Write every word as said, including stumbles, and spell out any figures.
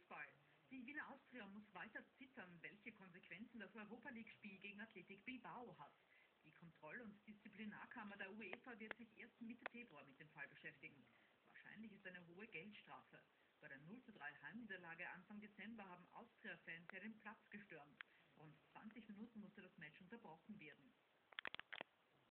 Fußball. Die Wiener Austria muss weiter zittern, welche Konsequenzen das Europa League-Spiel gegen Athletic Bilbao hat. Die Kontroll- und Disziplinarkammer der UEFA wird sich erst Mitte Februar mit dem Fall beschäftigen. Wahrscheinlich ist eine hohe Geldstrafe. Bei der null zu drei Heimniederlage Anfang Dezember haben